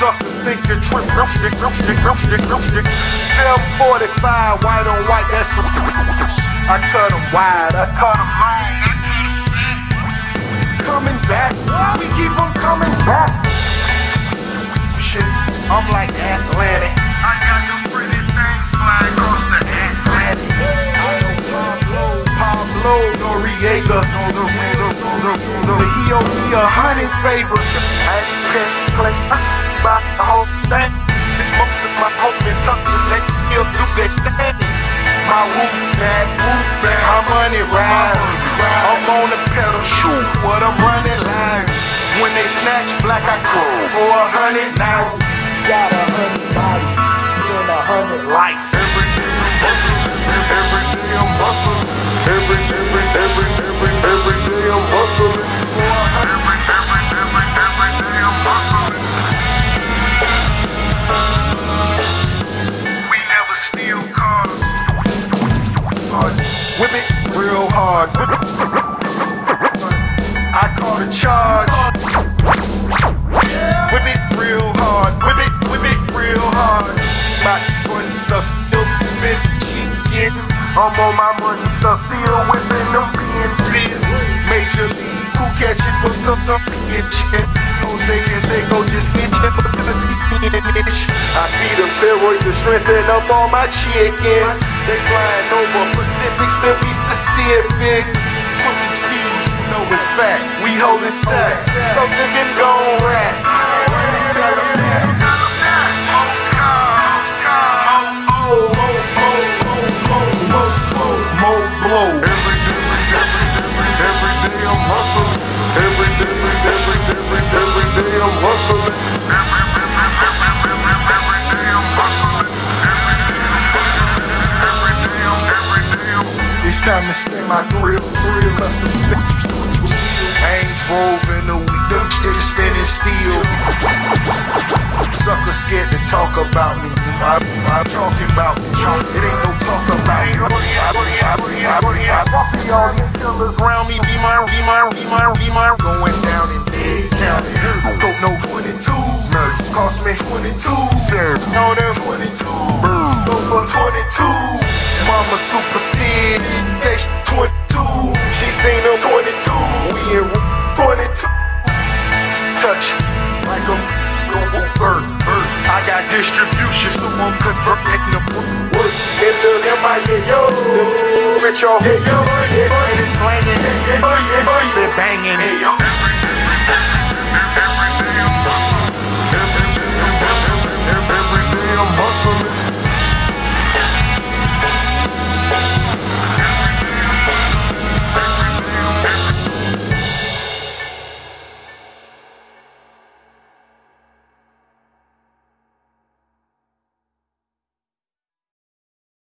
suckers think the trip. 745, white on white, that's I cut them wide, I cut them long, I cut them fat. Coming back, we keep them coming back. Shit, I'm like Atlantic. I got them pretty things flying across the Atlantic. Pablo Noriega, he owe me 100 favors. I can't play by the whole thing. See most of my homie tucks and they still do their thing. My whoop back, my money ride. I'm on the pedal shoot, what I'm running live. When they snatch black, I call for 100 now. Got 100 bodies, and 100 lights. Every day I'm hustling. Every day I'm hustling. Every day I'm hustling. We never steal cars. Whip it real hard. I call the charge. Whip it real hard. Whip it real hard. My foot stuff still fit chicken. I'm on my money stuff still whipping them BNCs. Major league, who catch it for some bitch? Jose Canseco just snitching for the bitch. I feed them steroids to strengthen up all my chickens. They flying over Pacifics to be specific. Triple C's, you know it's fact. We holding sex, so they can go rat. Tell them that. More blow. Every day I'm hustling. Every day I'm hustling. It's time to spin my thrill custom spin. I ain't drove in a week, them still spinning steel. Suckers scared to talk about me. I'm talking about me. It ain't no talk about me. All these killers around me, be my. Going down in dead county. Don't know 22. Murder cost me 22. Sir, no, there's 22. Go for 22. Mama super thin. Taste 22. She seen them 22. We in 22. Touch like a bird. I got distribution, so I'm converting the work. In the MIA, yo, rich off, and it's slanging, they banging it.